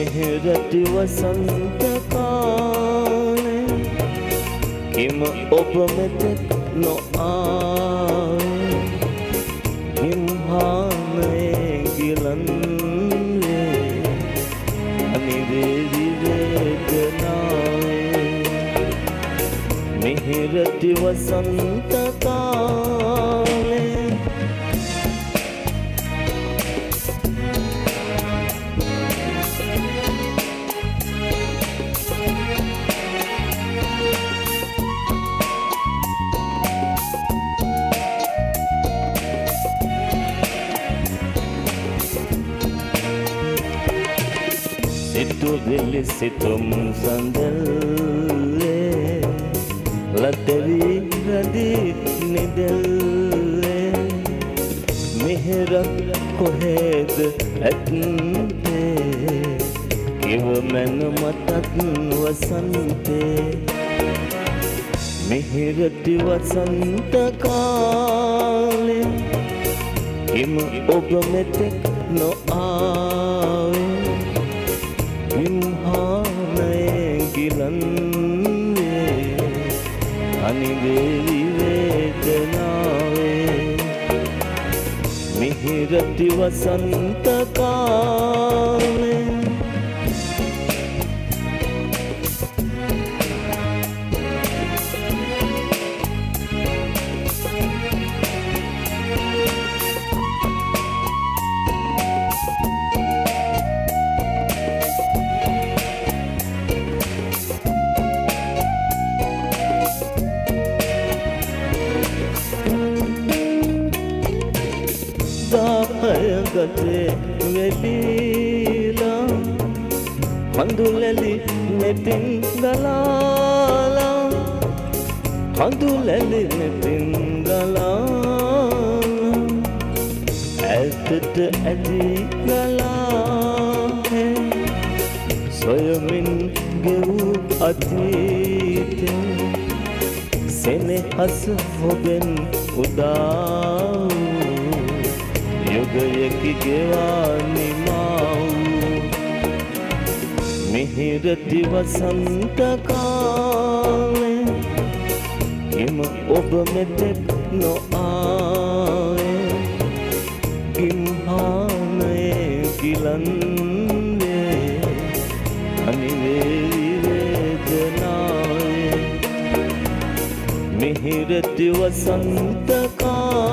මෙහෙරටි වසන්ත කාලේ හිම ඔබ මෙතෙක් නොආවේ හිම්හානයේ ගිලන්වේ අනිවේදි වේදනාවේ මෙහෙරටි වසන්ත කාලේ සිතුවිලි සිතුම් සඳල්ලේ ලතවි රදී නිදල්ලේ මෙහෙරක් කොහෙද ඇත්නේ කිව මැන මතත් වසන්තේ මෙහෙරටි වසන්ත කාලේ හිම ඔබ මෙතෙක් නොආවේ හිම්හානයේ ගිලන්වේ අනිවේදි වේදනාවේ මිහිරටි වසන්ත කාලේ ගතේ වෙලීලා හඳුලැලි මෙතින් ගලාලා හඳුලැලි මෙතින් ගලාලා ඇතට ඇති ගලාහේ සොයමින් ගෙවූ අතීතේ සෙනෙහස ඔබෙන් උදා යුගයකි ගෙවානිමා වූ මිහිරටි වසන්ත කාලේ හිම ඔබ මෙතෙක් නොආවේ හිම්හානයේ ගිලන්වේ අනිවේදි වේදනාවේ මිහිරටි වසන්ත කාලේ